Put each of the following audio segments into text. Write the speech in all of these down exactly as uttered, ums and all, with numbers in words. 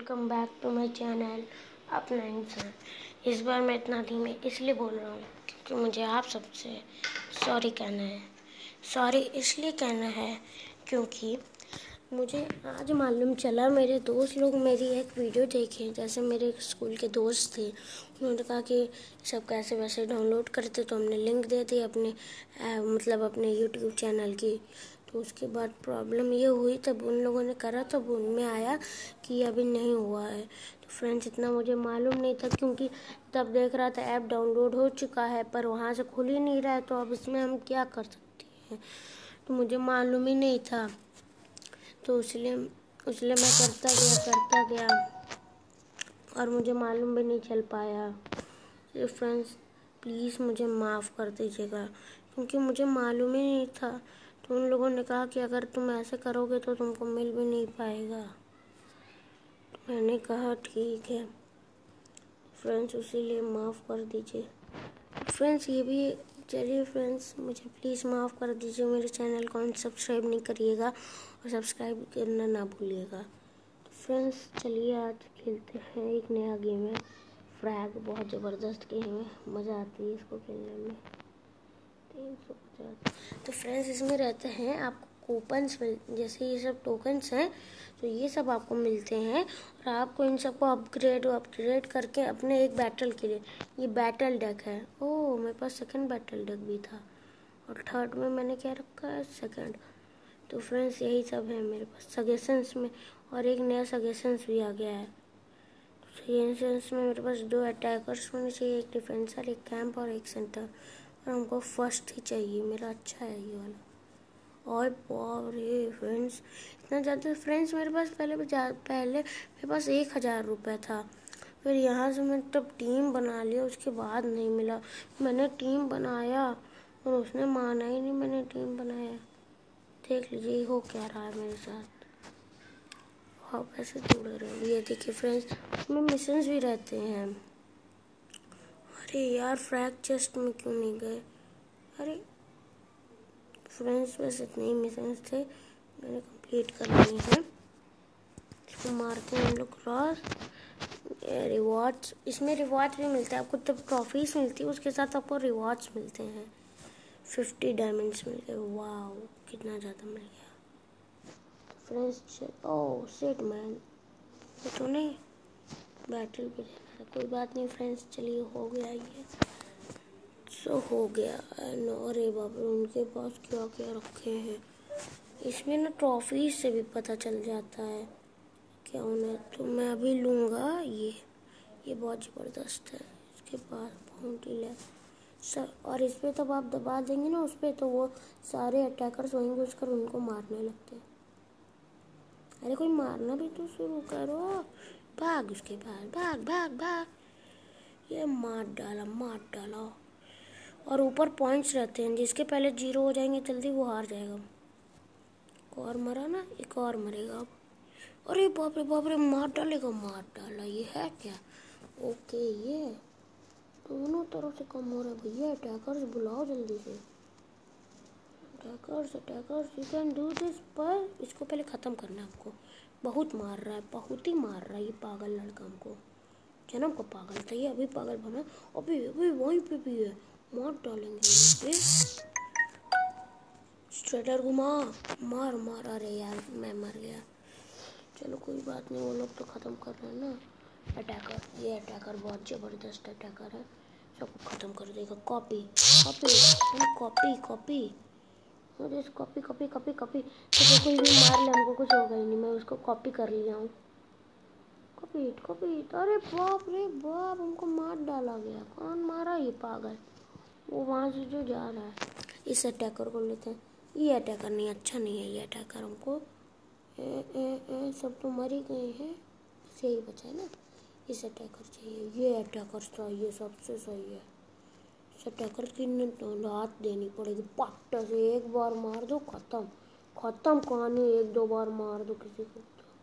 Welcome back to my channel अपना इंसान। इस बार मैं इतना धीमे इसलिए बोल रहा हूँ क्योंकि मुझे आप सबसे सॉरी कहना है। सॉरी इसलिए कहना है क्योंकि मुझे आज मालूम चला, मेरे दोस्त लोग मेरी एक वीडियो देखे, जैसे मेरे स्कूल के दोस्त थे, उन्होंने कहा कि सब कैसे वैसे डाउनलोड करते, तो हमने लिंक दे दी अपने आ, मतलब अपने यूट्यूब चैनल की। तो उसके बाद प्रॉब्लम ये हुई, तब उन लोगों ने करा तब उनमें आया कि अभी नहीं हुआ है। तो फ्रेंड्स इतना मुझे मालूम नहीं था क्योंकि तब देख रहा था ऐप डाउनलोड हो चुका है पर वहाँ से खुल ही नहीं रहा है, तो अब इसमें हम क्या कर सकते हैं। तो मुझे मालूम ही नहीं था, तो इसलिए इसलिए मैं करता गया करता गया और मुझे मालूम भी नहीं चल पाया। तो फ्रेंड्स प्लीज़ मुझे माफ़ कर दीजिएगा क्योंकि मुझे मालूम ही नहीं था। तो उन लोगों ने कहा कि अगर तुम ऐसे करोगे तो तुमको मिल भी नहीं पाएगा। तो मैंने कहा ठीक है फ्रेंड्स, इसीलिए माफ़ कर दीजिए फ्रेंड्स। ये भी चलिए फ्रेंड्स, मुझे प्लीज़ माफ़ कर दीजिए। मेरे चैनल को सब्सक्राइब नहीं करिएगा और सब्सक्राइब करना ना भूलिएगा। तो फ्रेंड्स चलिए आज खेलते हैं एक नया गेम है फ्रैग। बहुत ज़बरदस्त गेम है, मज़ा आती है इसको खेलने में। तीन सौ पचास तो फ्रेंड्स इसमें रहते हैं आपको कूपन्स मिल, जैसे ये सब टोकन्स हैं, तो ये सब आपको मिलते हैं और आपको इन सबको अपग्रेड अपग्रेड करके अपने एक बैटल के लिए, ये बैटल डेक है। ओह मेरे पास सेकंड बैटल डेक भी था और थर्ड में मैंने क्या रखा है, सेकंड। तो फ्रेंड्स यही सब है मेरे पास सजेशंस में, और एक नया सजेशंस भी आ गया है। सजेशंस में मेरे पास दो अटैकर्स होने चाहिए, एक डिफेंसर, एक कैंप और एक सेंटर, और हमको फर्स्ट ही चाहिए। मेरा अच्छा है ये वाला। और बाप रे फ्रेंड्स इतना ज़्यादा फ्रेंड्स मेरे पास पहले पहले मेरे पास एक हज़ार रुपये था। फिर यहाँ से मैं तब टीम बना लिया, उसके बाद नहीं मिला। मैंने टीम बनाया और उसने माना ही नहीं मैंने टीम बनाया। देख लीजिए हो क्या रहा है मेरे साथ। हाँ पैसे जुड़े रहे। ये देखिए फ्रेंड्स उसमें मिशंस भी रहते हैं। अरे यार फ्रैग चेस्ट में क्यों नहीं गए। अरे फ्रेंड्स बस इतने ही मिशंस थे, मैंने कंप्लीट कर लिए हैं। इसको मारते हैं हम लोग क्रॉस। रिवॉर्ड्स, इसमें रिवॉर्ड्स भी मिलते हैं आपको, तब ट्रॉफीज मिलती है उसके साथ आपको रिवॉर्ड्स मिलते हैं। फिफ्टी डायमंड्स मिल गए, वाह कितना ज़्यादा मिल गया। फ्रेंड्स ओह शिट मैन, ये तो नहीं बैटल भी देना था। कोई बात नहीं फ्रेंड्स, चलिए हो गया ये सो so, हो गया। अरे बाप रे उनके पास क्या क्या रखे हैं। इसमें ना ट्रॉफी से भी पता चल जाता है क्या होना। तो मैं अभी लूँगा ये ये बहुत ज़बरदस्त है। इसके पास बाउंटी ले सर, और इस पर तब आप दबा देंगे ना उस पर, तो वो सारे अटैकर्स वहीं घुसकर उनको मारने लगते हैं। अरे कोई मारना भी तो शुरू करो। भाग उसके पास, भाग भाग भाग। ये मार डाला मार डाला। और ऊपर पॉइंट्स रहते हैं, जिसके पहले जीरो हो जाएंगे जल्दी वो हार जाएगा। एक और मरा ना, एक और मरेगा अब। अरे बाप रे बाप रे मार डालेगा, मार डाला। ये है क्या, ओके। ये दोनों तरफ से कम हो रहा है भैया। अटैकर्स बुलाओ जल्दी से। Attackers attackers you can do this. पर इसको पहले ख़त्म करना है आपको। बहुत मार रहा है, बहुत ही मार रहा है ये पागल लड़का हमको। जन्म को पागल था ये, अभी पागल बना। अभी अभी वहीं पे भी है, मार डालेंगे। स्ट्रेटर घुमा, मार मार। अरे यार मैं मर गया। चलो कोई बात नहीं, वो लोग तो ख़त्म कर रहे हैं ना। अटैकर, ये अटैकर बहुत ज़बरदस्त अटैकर है, सबको ख़त्म कर देगा। कॉपी कॉपी कॉपी कॉपी मुझे कॉपी कॉपी कॉपी कॉपी तो कोई भी मार ले हमको कुछ होगा ही नहीं। मैं उसको कॉपी कर लिया हूँ। Copy copy. अरे बाप रे बाप हमको मार डाला गया। कौन मारा, ये पागल वो वहाँ से जो जा रहा है। इस अटैकर को लेते हैं। ये अटैकर नहीं, अच्छा नहीं है ये अटैकर हमको। ए, ए, ए, सब तो मर ही गए हैं, बस यही बचा है ना। इस अटैकर चाहिए, ये अटैकर चाहिए, सबसे सही है। इस अटैकर की रात देनी पड़ेगी पट्टा से। एक बार मार दो खत्म खत्म कहानी। एक दो बार मार दो किसी को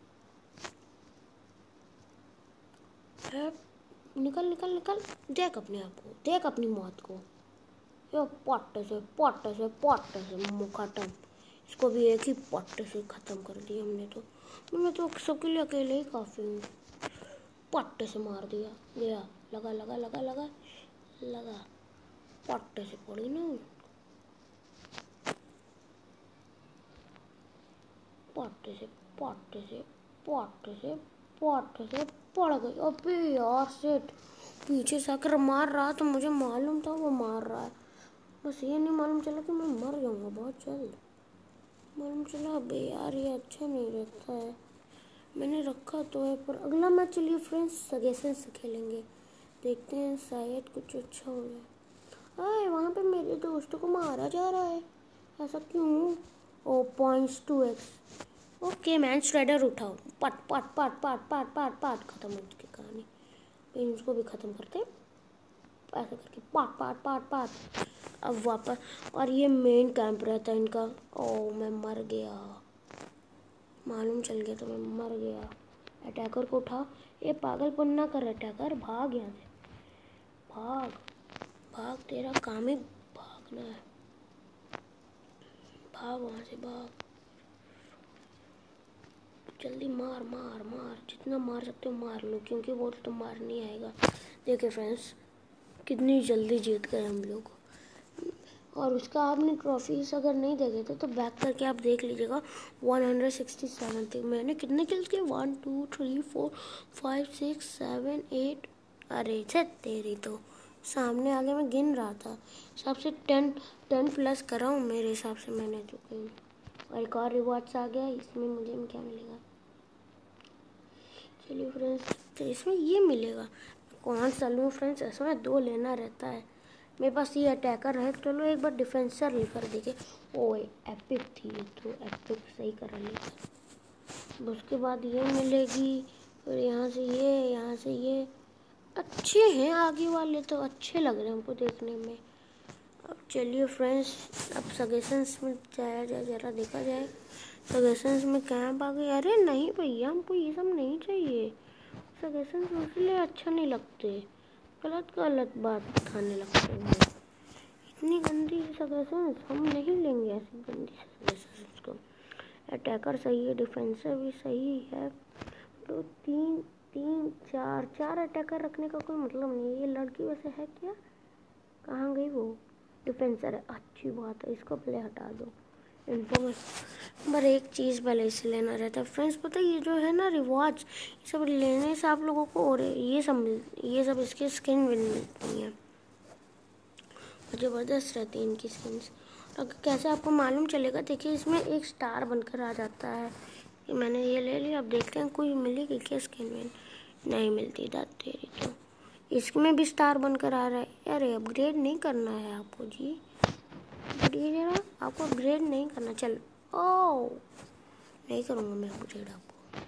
तो निकल निकल निकल। देख अपने आप को, देख अपनी मौत को। ये पट्टे से पट्टे से पट्टे से खत्म। इसको भी एक ही पट्टे से ख़त्म कर दिया हमने। तो मैं तो सबके लिए अकेले ही काफ़ी हूँ। पट्टे से मार दिया, गया, लगा लगा लगा लगा लगा, पट्टे से पड़ी ना, पट्टे से पट्टे से पट्टे से पट्टे से पड़ गई। अबे यार सेठ पीछे से आकर मार रहा, तो मुझे मालूम था वो मार रहा है, बस ये नहीं मालूम चला कि मैं मर जाऊंगा बहुत जल्द। मालूम चला अबे यार ये अच्छा नहीं रहता है, मैंने रखा तो है। पर अगला मैच चलिए फ्रेंड्स सजेशन से खेलेंगे, देखते हैं शायद कुछ अच्छा हो जाए। अरे वहाँ पे मेरे दोस्तों को मारा जा रहा है, ऐसा क्यों? ओ points two x. Okay man strider उठाओ, पट पट पट पट पट पट पट खत्म हो उसकी कहानी। फिर उसको भी ख़त्म करते ऐसा करके, पाट पाट पाट पाट। अब वापस, और ये मेन कैंप रहता है इनका। ओ मैं मर गया, मालूम चल गया तो मैं मर गया। अटैकर को उठा, ये पागलपन ना कर अटैकर, भाग यहाँ से, भाग भाग, तेरा काम ही भागना है, भाग वहाँ से भाग, जल्दी मार मार मार, जितना मार सकते हो मार लो, क्योंकि वो तो मार नहीं आएगा। देखिए फ्रेंड्स कितनी जल्दी जीत गए हम लोग। और उसका आपने ट्रॉफीज अगर नहीं देखे थे तो बैक करके आप देख लीजिएगा। वन सिक्सटी सेवन थे, मैंने कितने किल्स किए, one two three four five six seven eight, अरे छे तेरी तो सामने आगे मैं गिन रहा था, सबसे टेन टेन प्लस करा हूँ मेरे हिसाब से मैंने तो कहीं। और एक और रिवॉर्ड्स आ गया, इसमें मुझे क्या मिलेगा, चलिए फ्रेंड्स तो इसमें ये मिलेगा। कौन सा लूँ फ्रेंड्स, इसमें दो लेना रहता है, मेरे पास ये अटैकर है, चलो एक बार डिफेंसर लेकर देखे। ओए एपिक थी तो एपिक सही करा लेकर, उसके बाद ये मिलेगी, फिर यहाँ से ये, यहाँ से ये, अच्छे हैं आगे वाले तो, अच्छे लग रहे हैं हमको देखने में। अब चलिए फ्रेंड्स अब सजेशंस में जाया जाए, जरा देखा जाए सजेशंस में कैंप आ गए। अरे नहीं भैया हमको ये सब नहीं चाहिए, सजेशंस इसलिए अच्छा नहीं लगते, गलत गलत बात खाने लगते हैं, इतनी गंदी सजेशंस हम नहीं लेंगे, ऐसी गंदी सजेशंस को। अटैकर सही है, डिफेंसर भी सही है, तो तीन तीन चार चार अटैकर रखने का कोई मतलब नहीं है। ये लड़की वैसे है क्या, कहाँ गई वो, डिफेंसर है, अच्छी बात है, इसको पहले हटा दो इन्फॉर्मेशन। पर एक चीज़ पहले इससे लेना रहता है फ्रेंड्स, पता है ये जो है ना रिवॉर्ड्स, ये सब लेने से आप लोगों को, और ये सब मिल ये सब इसके स्किन विन मिलती हैं, ज़बरदस्त रहती है इनकी स्किन्स। और कैसे आपको मालूम चलेगा, देखिए इसमें एक स्टार बनकर आ जाता है, कि मैंने ये ले लिया। अब देखते हैं कोई मिलेगी क्या स्किन विन, नहीं मिलती दाद तेरी तो। इसमें भी स्टार बनकर आ रहा है, अरे अपग्रेड नहीं करना है आपको जी, अपग्रेड आपको अपग्रेड नहीं करना, चल ओ नहीं करूँगा मैं अपग्रेड, आपको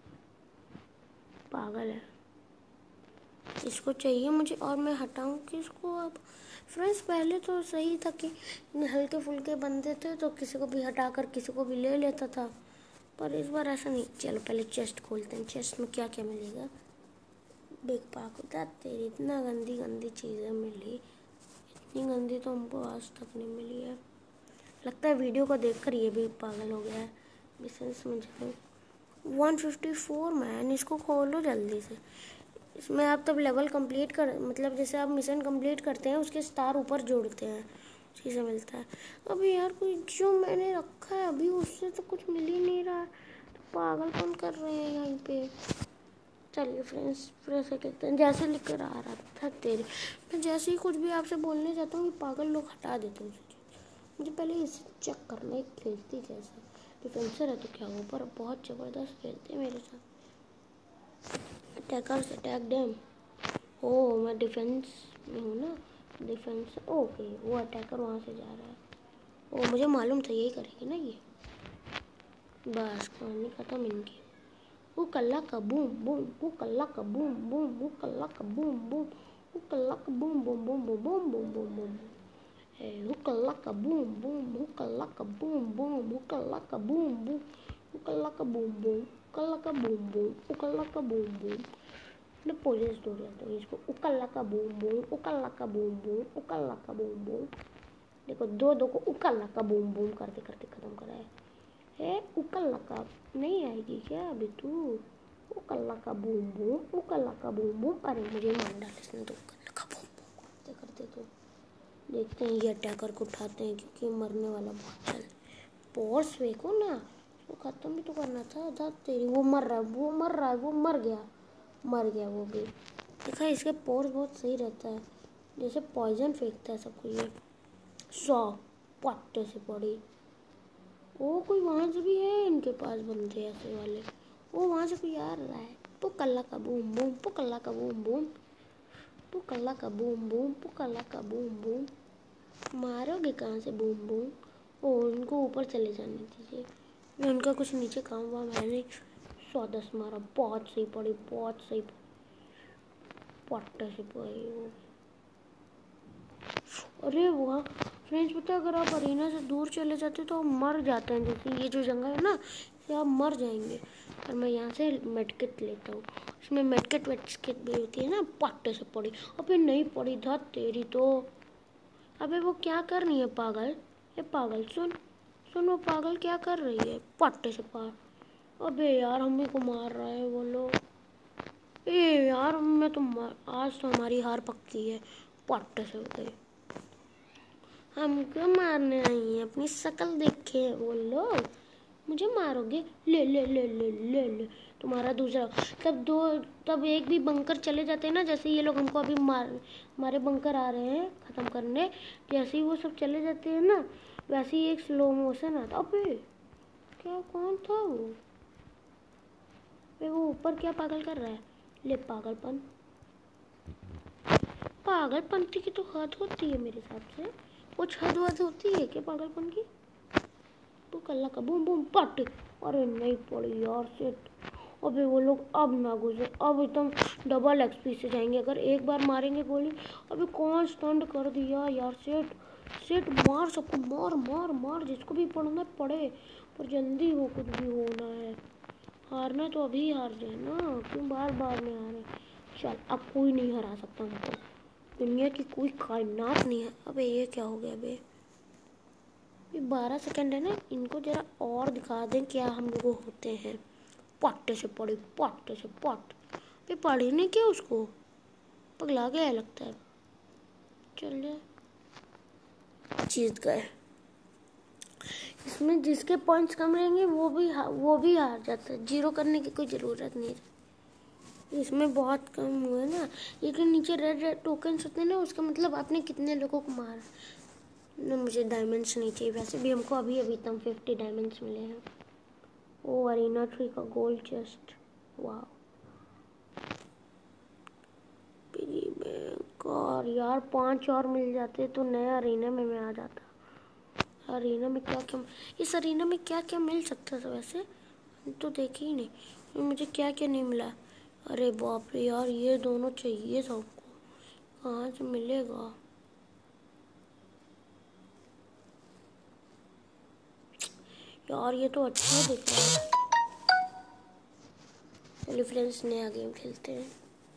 पागल है, इसको चाहिए मुझे और मैं हटाऊँ किसको अब। फ्रेंड्स पहले तो सही था कि हल्के फुल्के बंदे थे तो किसी को भी हटाकर किसी को भी ले लेता था, पर इस बार ऐसा नहीं। चलो पहले चेस्ट खोलते हैं, चेस्ट में क्या क्या मिलेगा। बिग पाक होता तेरी, इतना गंदी गंदी चीज़ें मिली, इतनी गंदी तो हमको आज तक नहीं मिली है। लगता है वीडियो को देखकर ये भी पागल हो गया है, बिजनेस में जाओ। वन फिफ्टी फोर मैन, इसको खोलो जल्दी से। इसमें आप तब लेवल कंप्लीट कर, मतलब जैसे आप मिशन कंप्लीट करते हैं उसके स्टार ऊपर जोड़ते हैं, चीज़ें मिलता है। अभी यार कोई जो मैंने रखा है अभी उससे तो कुछ मिल ही नहीं रहा है, तो पागलपन कर रहे हैं यहाँ पे। चलिए फ्रेंड्स फिर ऐसे कहते हैं, जैसे लिखकर आ रहा था तेरे, मैं जैसे ही कुछ भी आपसे बोलने जाता हूँ ये पागल लोग हटा देते हैं उसे। मुझे पहले इसे चेक करना है खेलती कैसे, डिफेंसर है तो क्या हो, पर बहुत ज़बरदस्त खेलते हैं मेरे साथ। अटैकर्स अटैक डैम, ओ मैं डिफेंस में हूँ ना, डिफेंस ओके, वो अटैकर वहाँ से जा रहा है, ओ मुझे मालूम था यही करेंगे ना ये, बस कहानी खत्म इनकी। वो कल्ला का बूम बूम, वो कल्ला का बूम बूम, वो कल्ला का बूम बूम, वो कल्ला का boom boom boom boom boom boom boom boom, वो कल्ला का बूम बूम, वो कल्ला का बूम बूम, वो कल्ला का बूम बूम, वो कल्ला का बूम बूम, कल्ला का बूम बूम, वो कल्ला का बूम बूम। मैं पुलिस दौड़ जाता हूँ इसको, उकल्ला का बूम बूम, उकल्ला का बूम बूम, उकल्ला का बूम बूम। देखो दो दो को उकल्ला का बूम बूम करते करते खत्म करा है। ए उकल्ला का नहीं आएगी क्या अभी तू, उकल्ला का बूम बूम, पुकला का बूम बूम। अरे मुझे मार डाल इसने तो, कल्ला का बूम बूम करते करते। तो देखते हैं ये अटैकर को उठाते हैं क्योंकि मरने वाला बहुत जल्द। पोर्स फेंको ना, वो खत्म भी तो करना था। था तेरी, वो मर रहा है, वो मर रहा है, वो मर गया, मर गया वो भी। देखा इसके पोर्स बहुत सही रहता है, जैसे पॉइजन फेंकता है सबको ये। सौ पट्टे से पड़ी। ओ कोई वहाँ से भी है इनके पास बंदे ऐसे वाले। ओ वहाँ से कोई आ रहा है। पुकल्ला का बूम बूम, पुकल्ला का बूम बूम, पुकल्ला का बूम बूम, पुकल्ला का बूम बूम। मारोगे कहाँ से बूम बूम? ओ उनको ऊपर चले जाने दीजिए, मैं उनका कुछ नीचे काम वाम है नहीं। सौ दस मारा, बहुत सही पड़ी, बहुत सही पट्टे से पड़ी वो। अरे वाह फ्रेंड्स, पता है अगर आप अरीना से दूर चले जाते तो आप मर जाते हैं। जैसे ये जो जंगल है ना, ये आप मर जाएंगे। और मैं यहाँ से मेडकिट लेता हूँ, उसमें मेडकिट वेडकिट भी होती है ना। पट्टे से पड़ी, अबे नहीं पड़ी था तेरी तो। अबे वो क्या कर रही है पागल, ये पागल सुन सुन, वो पागल क्या कर रही है पट्टे से पार। अबे यार हमें को मार रहा है वो लोग। ए यार मैं तो मार, आज तो हमारी हार पक्की है। पट्टे से हो गई, हमको मारने आई है, अपनी शक्ल देखे वो लोग। मुझे मारोगे, ले ले ले ले ले ले तुम्हारा दूसरा। तब दो तब एक भी बंकर चले जाते हैं ना, जैसे ये लोग हमको अभी मार हमारे बंकर आ रहे हैं ख़त्म करने। जैसे ही वो सब चले जाते हैं ना, वैसे ही एक स्लो मोशन आता। अबे क्या, कौन था वो? वो ऊपर क्या पागल कर रहा है? ले पागलपन, पागलपंती की तो हद होती है मेरे हिसाब से। कुछ हद वद होती है क्या पागलपन की? तो कल्ला का बूम बूम पट। अरे नहीं पड़ी यार, सेट। अबे वो लोग अब ना घुसे, अब एकदम डबल एक्सपी से जाएंगे अगर एक बार मारेंगे गोली। अबे कौन स्टंट कर दिया यार। सेट सेट मार सबको, मार मार मार, जिसको भी पड़ना पड़े, पर जल्दी हो, कुछ भी होना है। हारना तो अभी हार जाए ना, क्यों बार बार में हारे। चल अब कोई नहीं हरा सकता हमको, दुनिया की कोई कायनात नहीं है। अबे ये क्या हो गया? अबे ये बारह सेकंड है ना, इनको जरा और दिखा दें क्या हम लोग होते हैं। पट्टे से पड़ी, पट्टे से पट। ये पड़ी नहीं क्या उसको? पगला गया लगता है। चल जाए, जीत गए। इसमें जिसके पॉइंट्स कम रहेंगे वो भी वो भी हार जाता है, जीरो करने की कोई ज़रूरत नहीं है। इसमें बहुत कम हुए ना, लेकिन नीचे रेड रेड टोकन्स होते हैं ना, उसका मतलब आपने कितने लोगों को मारा ना। मुझे डायमंड्स नहीं चाहिए, वैसे भी हमको अभी अभी तक फिफ्टी डायमंड्स मिले हैं। ओ अरीना थ्री का गोल्ड चेस्ट, वाह। पिगी बैंक, और यार पांच और मिल जाते तो नया अरीना में मैं आ जाता। अरीना में क्या क्या, इस अरीना में क्या क्या मिल सकता था वैसे, तो देखे ही नहीं मुझे क्या क्या नहीं मिला। अरे बाप रे यार, ये दोनों चाहिए सबको, कहाँ से मिलेगा? यार ये तो अच्छा दिख रहा है। चलिए फ्रेंड्स नया गेम खेलते हैं।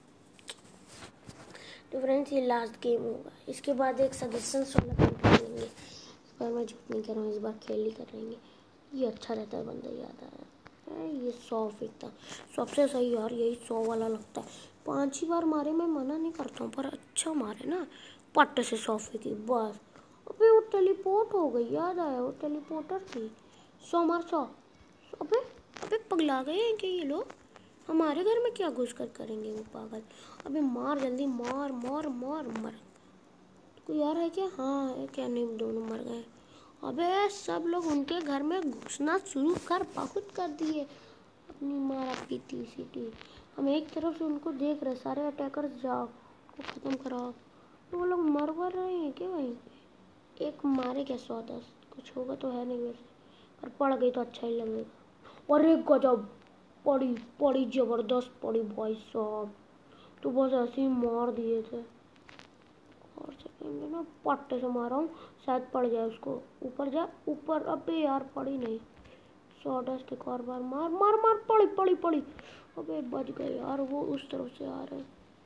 तो फ्रेंड्स ये लास्ट गेम होगा, इसके बाद एक सजेशंस वाला गेम खेलेंगे। इस बार मैं झूठ नहीं कर रहा हूँ, इस बार खेल ही करेंगे। ये अच्छा रहता है, बंदा याद आया। ये सौ फेंकता सबसे सही यार, यही सौ वाला लगता है। पाँच ही बार मारे, मैं मना नहीं करता हूँ, पर अच्छा मारे ना। पट्ट से सौ फेंकी बस। अबे वो टेलीपोर्ट हो गई, याद आया वो टेलीपोर्टर थी। सौ मार सौ। अबे अबे पगला गए हैं क्या ये लोग? हमारे घर में क्या घुस कर करेंगे वो पागल। अबे मार जल्दी, मार मार मार मर। कोई और है क्या? हाँ है क्या? नहीं दोनों मर गए। अबे सब लोग उनके घर में घुसना शुरू कर बहुत कर दिए, अपनी मारा पीटी सीटी। हम एक तरफ से उनको देख रहे, सारे अटैकर्स जाओ को ख़त्म कराओ। तो वो लोग मर मर रहे हैं क्या वहीं पे? एक मारे क्या सौ दस, कुछ होगा तो है नहीं वैसे, पर पड़ गई तो अच्छा ही लगेगा। और एक गजब पड़ी पड़ी, जबरदस्त पड़ी भाई साहब, तो बस ऐसे ही मार दिए थे। और सेकेंड ना पट्टे से मारा हूँ, शायद पड़ जाए उसको। ऊपर जा ऊपर, अबे यार पड़ी नहीं। सौ डस्ट एक और बार मार मार मार, पड़ी पड़ी पड़ी। अबे बच गए यार, वो उस तरफ से आ रहे,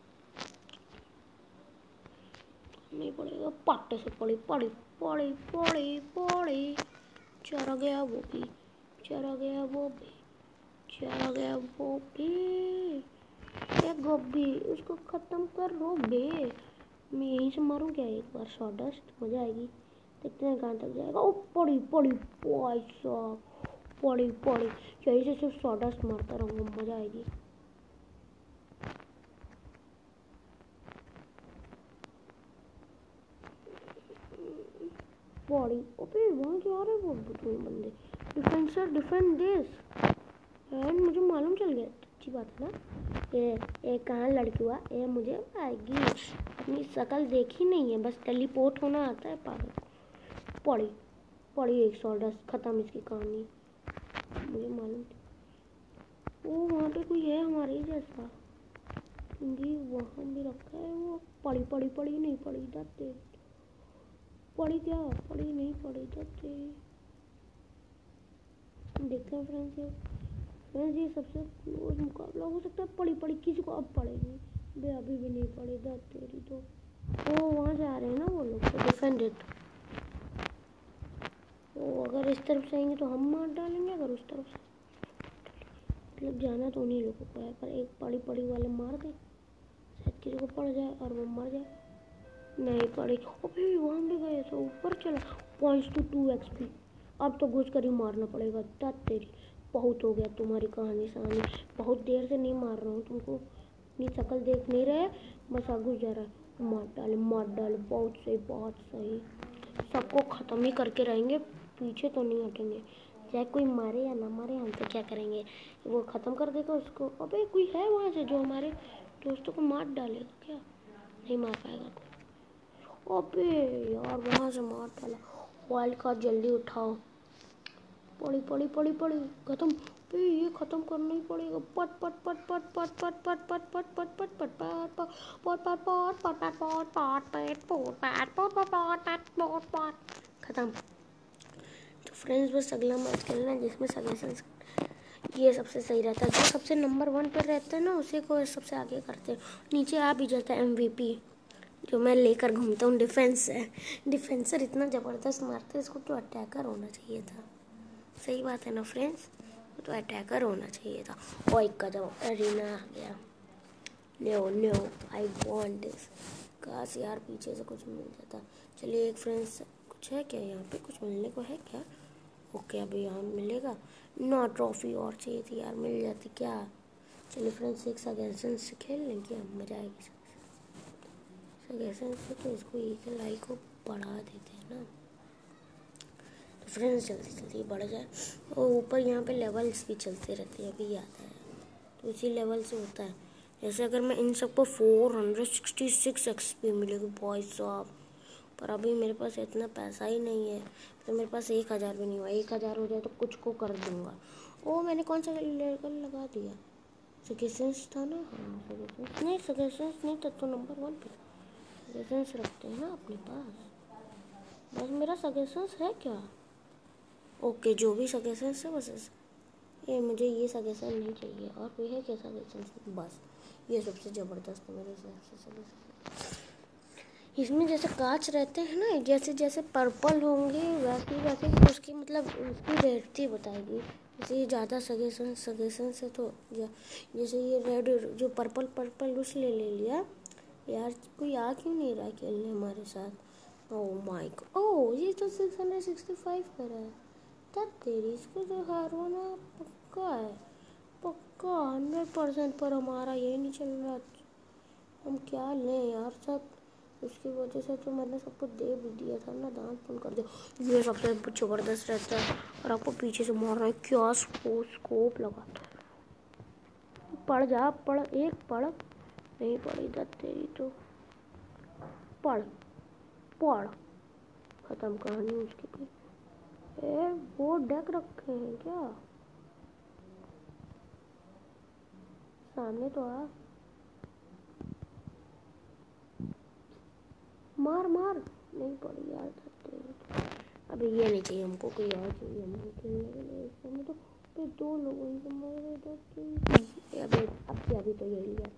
नहीं पड़ेगा। पट्टे से पड़ी पड़ी पड़ी पड़ी पड़ी। चरा गया वो भी, चरा गया वो भी, चरा गया वो भी। अभी उसको खत्म कर रो बे। मैं यहीं से मारूं क्या एक बार शॉर्टेस्ट मजा आएगी। देखते हैं कहाँ तक जाएगा। ओ पड़ी पड़ी भाई साहब, पड़ी पड़ी। यहीं से सिर्फ शॉर्टेस्ट मारता रहूँगा, मजा आएगी। पड़ी अबे वहाँ से आ रहे वो दो बंदे। डिफेंसर डिफेंड दिस एंड मुझे मालूम चल गया। अच्छी बात है ना। ये ये कहाँ लड़की हुआ ये मुझे आएगी। अपनी शक्ल देखी नहीं है, बस टेलीपोर्ट होना आता है पागल। पड़ी पड़ी एक सौ दस खत्म इसकी कहानी। मुझे मालूम थी वो वहाँ पे कोई है हमारे जैसा, क्योंकि वहाँ भी रखा है वो। पड़ी पड़ी पड़ी नहीं पड़ी जाते। पड़ी क्या पड़ी नहीं पड़ी जाते। देखते हैं फ्रेंड्स, ये फ्रेंड्स ये सबसे क्लोज मुकाबला हो सकता है। पड़ी पड़ी किसी को अब पड़ेगी बे, अभी भी नहीं पड़ी दा तेरी तो। ओ वहाँ से आ रहे हैं ना वो लोग, तो डिफेंड इट। ओ अगर इस तरफ से आएंगे तो हम मार डालेंगे, अगर उस तरफ से मतलब जाना तो उन्हीं लोगों को है। पर एक पड़ी पड़ी वाले मार दे, शायद किसी को पड़ जाए और वो मर जाए। नहीं पड़ी। अभी वहाँ भी गए तो ऊपर चला। Points two two XP. अब तो घुस कर ही मारना पड़ेगा। ता तेरी बहुत हो गया तुम्हारी कहानी सहानी। बहुत देर से नहीं मार रहा हूँ तुमको, अपनी शक्ल देख नहीं रहे, बस आ घुस जा रहा है। मार डाले मार डाले, बहुत सही बहुत सही। सबको ख़त्म ही करके रहेंगे, पीछे तो नहीं हटेंगे। चाहे कोई मारे या ना मारे, हम तो क्या करेंगे, वो ख़त्म कर देगा उसको। अबे कोई है वहाँ से जो हमारे दोस्तों को मार डालेगा क्या? नहीं मार पाएगा कोई। अबे यार वहाँ से मार डाला। वाइल्ड कार्ड जल्दी उठाओ। पड़ी पड़ी पड़ी पड़ी खत्म। पे ये खत्म करना ही पड़ेगा। पट पट पट पट पट पट पट पट पट पट पट पट पट पट पट पट पट पट पट पेट पोट पैट पोट पट पैट पोट पट खत्म। तो फ्रेंड्स बस अगला मैच खेलना है जिसमें सजेशंस ये सबसे सही रहता है। जो सबसे नंबर वन पर रहता है ना उसी को सबसे आगे करते हैं। नीचे आ भी जाता है एमवीपी, जो मैं लेकर घूमता हूँ। डिफेंस है, डिफेंसर इतना ज़बरदस्त मारता है, इसको तो अटैकर होना चाहिए था। सही बात है ना फ्रेंड्स, तो अटैकर होना चाहिए था। और एक का जब एरिना आ गया। No no I want this. काश यार पीछे से कुछ मिल जाता। चलिए एक फ्रेंड्स, कुछ है क्या यहाँ पे, कुछ मिलने को है क्या? ओके अभी यहाँ मिलेगा ना। ट्रॉफी और चाहिए थी यार, मिल जाती क्या। चलिए फ्रेंड्स एक सगेशन से खेल लें क्या, मज़ा आएगी। सगेशन से तो इसको ईगल आई को बढ़ा देते हैं ना, तो फ्रेंड्स जल्दी जल्दी बढ़ जाए। और ऊपर यहाँ पे लेवल्स भी चलते रहते हैं, अभी याद आया। तो इसी लेवल से होता है। जैसे अगर मैं इन सबको four hundred sixty six X P मिलेगी बॉय साहब, पर अभी मेरे पास इतना पैसा ही नहीं है। तो मेरे पास एक हज़ार भी नहीं हुआ। एक हज़ार हो जाए तो कुछ को कर दूँगा। ओ मैंने कौन सा लेवल लगा दिया? सजेशंस था ना। हाँ सजेशंस नहीं, सजेशंस नहीं था तो नंबर वन पे सजेशंस रखते हैं ना अपने पास। बस मेरा सजेशंस है क्या? ओके जो भी सजेशंस है बस ये, मुझे ये सजेशन नहीं चाहिए। और कोई है क्या सजेशन? बस ये सबसे ज़बरदस्त है मेरे हिसाब से सजेशन। इसमें जैसे कांच रहते हैं ना, जैसे जैसे पर्पल होंगे वैसे वैसे उसकी मतलब उसकी रेटिंग बताएगी। जैसे ये ज़्यादा सजेशन सजेशन से तो जैसे ये रेड जो पर्पल पर्पल उस ले ले लिया यार। कोई आ क्यों नहीं रहा खेलने हमारे साथ? ओह माय गॉड, ओह ये तो सिक्स हंड्रेड सिक्सटी फाइव पर है। तब तेरी इसको तो हारवाना पक्का है, पक्का हंड्रेड परसेंट। पर हमारा यही नहीं चल रहा, हम क्या लें यार सब। उसकी वजह से तो मैंने सबको दे भी दिया था ना, दान पुण्य कर दिया। ये सबसे ज़बरदस्त रहता है और आपको पीछे से मार रहा है, क्या स्को स्कोप लगाता है। पढ़ जा पढ़, एक पढ़ नहीं पढ़ी था तेरी तो। पढ़ पढ़ खत्म कहानी उसकी भी। ए वो डेक रखे हैं क्या? सामने तो आ, मार मार। नहीं पड़ी यार तेरी। अबे ये नहीं चाहिए हमको, कोई और चाहिए हमको खेलने के लिए। इसमें तो पे दो लोगों को मार रहे। अबे अब क्या, अभी तो यही लिया।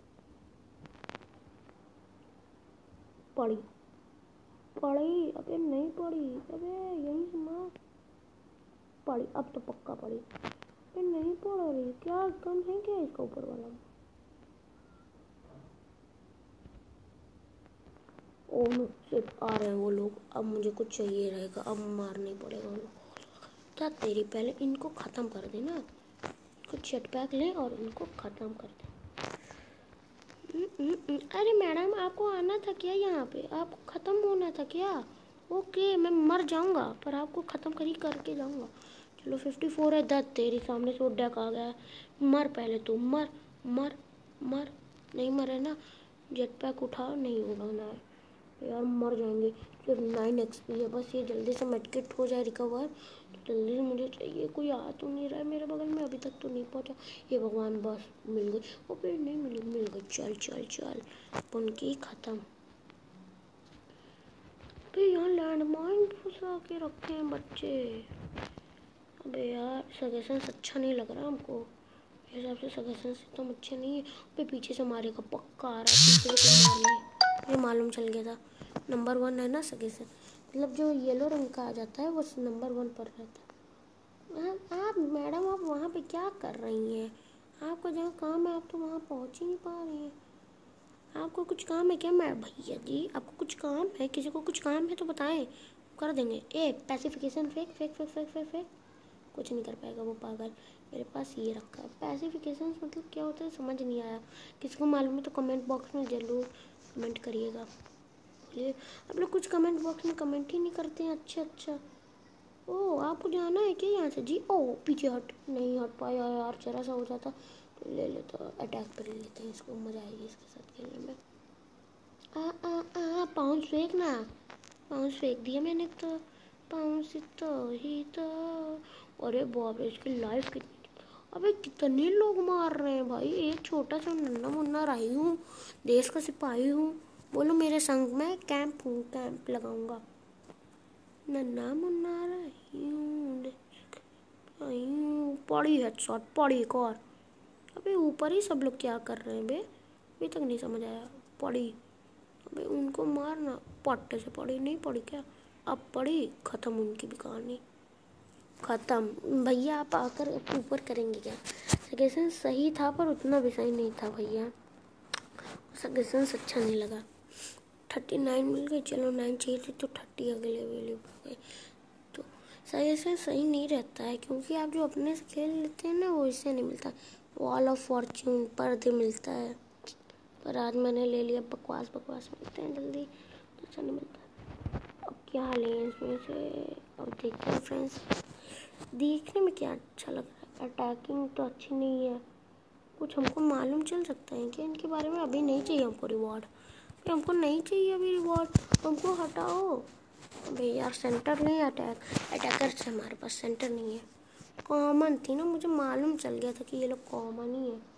पड़ी पड़ी अबे नहीं पड़ी, अबे यहीं से मार। पड़ी अब तो पक्का पड़ी। अबे नहीं पड़ रही क्या, कम है क्या इसका ऊपर वाला? ओ शिट, आ रहे हैं वो लोग। अब मुझे कुछ चाहिए रहेगा, अब मारना ही पड़ेगा उनको। क्या तेरी, पहले इनको ख़त्म कर देना, कुछ जेट पैक लें और इनको ख़त्म कर दें। अरे मैडम, आपको आना था क्या यहाँ पे? आपको ख़त्म होना था क्या? ओके, मैं मर जाऊँगा पर आपको ख़त्म कर ही करके जाऊँगा। चलो फिफ्टी फोर है। दस तेरी सामने से उड्डा आ गया है। मर पहले तू, मर मर मर। नहीं मरे ना? जेट पैक उठाओ, नहीं उड़ाना है यार, मर जाएंगे। सिर्फ नाइन एक्स पी है बस, ये जल्दी से मेडकिट हो जाए रिकवर, तो जल्दी से मुझे चाहिए। कोई आ तो नहीं रहा है मेरे बगल में, अभी तक तो नहीं पहुंचा। ये भगवान, बस मिल गई। वो फिर नहीं मिली, मिल गई। चल चल चल, उनकी ख़त्म। अबे यहाँ लैंडमाइन फंसा के रखे हैं बच्चे। अबे यार, सजेशन अच्छा नहीं लग रहा हमको। मेरे हिसाब से सजेशन एकदम अच्छे नहीं है। अबे पीछे से मारेगा, पक्का आ रहा है पीछे से कोई मारने। मुझे मालूम चल गया था। नंबर वन है ना सजेशन, मतलब जो येलो रंग का आ जाता है वो नंबर वन पर रहता है। आप आप मैडम, आप वहाँ पे क्या कर रही हैं? आपका जहाँ काम है आप तो वहाँ पहुँच ही नहीं पा रही हैं। आपको कुछ काम है क्या? मैं भैया जी, आपको कुछ काम है? किसी को कुछ काम है तो बताएं, कर देंगे। A pacification fake fake fake fake fake fake. कुछ नहीं कर पाएगा वो पागल। मेरे पास ये रखा है पैसिफिकेशन, मतलब क्या होता है समझ नहीं आया। किसी को मालूम है तो कमेंट बॉक्स में ज़रूर कमेंट करिएगा। बोलिए, आप लोग कुछ कमेंट बॉक्स में कमेंट ही नहीं करते हैं। अच्छा अच्छा, ओ आपको जाना है क्या यहाँ से जी? ओ पीछे हट, नहीं हट पाया यार, जरा सा हो जाता तो ले लेता। अटैक पर ले लेते हैं इसको, मज़ा आएगी इसके साथ खेलने में। आ आ आ पाउंस फेंक ना, पाउंस फेंक दिया मैंने तो। पाउंस तो ही तो। अरे बाप रे, इसकी लाइफ कितनी। अबे कितने लोग मार रहे हैं भाई। एक छोटा सा नन्ना मुन्ना राही हूँ, देश का सिपाही हूँ। बोलो मेरे संग में कैंप हूँ, कैंप लगाऊंगा। नन्ना मुन्ना राही हूँ, आई हूँ। पड़ी है शॉट, पड़ी एक और। अबे ऊपर ही सब लोग क्या कर रहे हैं बे? अभी तक नहीं समझ आया। पड़ी, अबे उनको मारना। पट्टे से पड़ी, नहीं पड़ी क्या? अब पड़ी, ख़त्म उनकी भी कहानी, ख़त्म। भैया आप आकर ऊपर करेंगे क्या? सजेशन सही था पर उतना भी सही नहीं था भैया, सजेशन अच्छा नहीं लगा। थर्टी नाइन मिल गई, चलो नाइन चाहिए थी तो थर्टी अगले अवेलेबल हो गए। तो सजेशन सही नहीं रहता है, क्योंकि आप जो अपने से खेल लेते हैं ना वो इससे नहीं मिलता। वॉल ऑफ फॉर्च्यून पर दे मिलता है, पर आज मैंने ले लिया। बकवास बकवास मिलते हैं जल्दी, तो अच्छा नहीं मिलता। अब क्या लें इसमें से? अब देखते हैं फ्रेंड्स, देखने में क्या अच्छा लग रहा है। अटैकिंग तो अच्छी नहीं है। कुछ हमको मालूम चल सकता है कि इनके बारे में? अभी नहीं चाहिए हमको रिवॉर्ड, हमको नहीं चाहिए अभी रिवॉर्ड, हमको हटाओ। अबे यार सेंटर नहीं, अटैक अटैकर से हमारे पास सेंटर नहीं है। कॉमन थी ना, मुझे मालूम चल गया था कि ये लोग कॉमन ही है।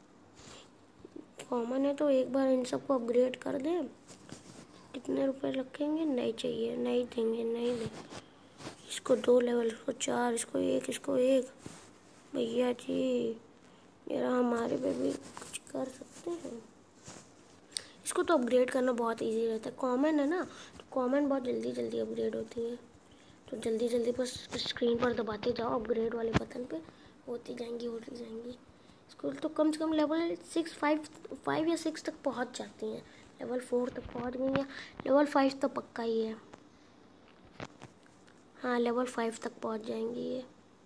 कॉमन है तो एक बार इन सबको अपग्रेड कर दें। कितने रुपए रखेंगे? नहीं चाहिए, नहीं देंगे, नहीं देंगे। इसको दो लेवल, इसको चार, इसको एक, इसको एक। भैया जी मेरा, हमारे पे भी कुछ कर सकते हैं। इसको तो अपग्रेड करना बहुत इजी रहता है, कॉमन है ना, तो कॉमन बहुत जल्दी जल्दी अपग्रेड होती है। तो जल्दी जल्दी बस स्क्रीन पर दबाते जाओ अपग्रेड वाले बटन पे, होती जाएंगी होती जाएंगी। इसको तो कम से कम लेवल सिक्स फाइव फाइव या सिक्स तक पहुंच जाती हैं। लेवल फोर तक पहुंच गई हैं, लेवल फाइव तो पक्का ही है। हाँ लेवल फाइव तक पहुंच जाएंगी ये।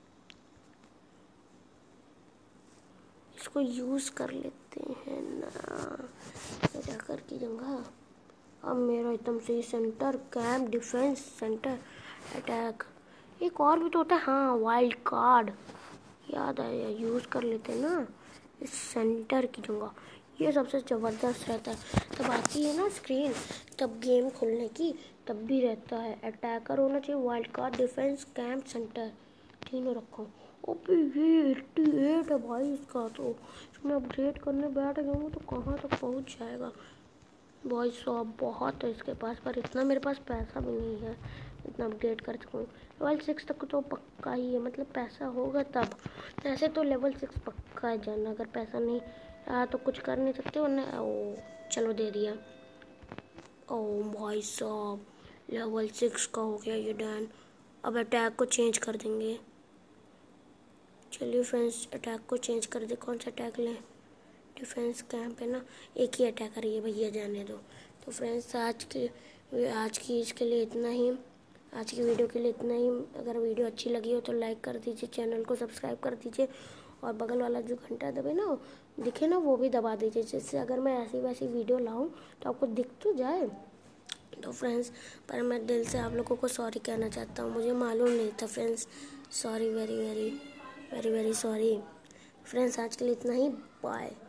इसको यूज़ कर लेते हैं ना जाकर की जगह। अब मेरा एकदम से centre, camp, defence, centre, attack. एक और भी तो होता है, हाँ वाइल्ड कार्ड, याद आया, यूज़ कर लेते हैं ना इस सेंटर की जगह। ये सबसे ज़बरदस्त रहता है। तब आती है ना स्क्रीन, तब गेम खुलने की, तब भी रहता है अटैकर होना चाहिए, wild card, defence, camp, centre, तीनों रखो। ओपी ये एट्टी एट है भाई इसका, तो इसमें अपग्रेड करने बैठ जाऊँगा तो कहाँ तक पहुँच जाएगा भाई साहब। बहुत है इसके पास, पर इतना मेरे पास पैसा भी नहीं है इतना अपग्रेड कर सकूँ। लेवल सिक्स तक तो पक्का ही है, मतलब पैसा होगा तब। ऐसे तो लेवल सिक्स पक्का है जाना, अगर पैसा नहीं रहा तो कुछ कर नहीं सकते। वरना ओ चलो दे दिया। ओ भाई साहब लेवल सिक्स का हो गया ये डैन। अब अटैक को चेंज कर देंगे। चलिए फ्रेंड्स अटैक को चेंज कर दे, कौन सा अटैक लें? डिफेंस कैंप है ना, एक ही अटैकर ये भैया, जाने दो। तो फ्रेंड्स आज की आज की इसके लिए इतना ही आज की वीडियो के लिए इतना ही। अगर वीडियो अच्छी लगी हो तो लाइक कर दीजिए, चैनल को सब्सक्राइब कर दीजिए और बगल वाला जो घंटा दबे ना दिखे ना वो भी दबा दीजिए, जिससे अगर मैं ऐसी वैसी वीडियो लाऊं तो आपको दिख तो जाए। तो फ्रेंड्स पर मैं दिल से आप लोगों को सॉरी कहना चाहता हूँ, मुझे मालूम नहीं था friends. Sorry, very very very very sorry friends. आज के लिए इतना ही, बाय।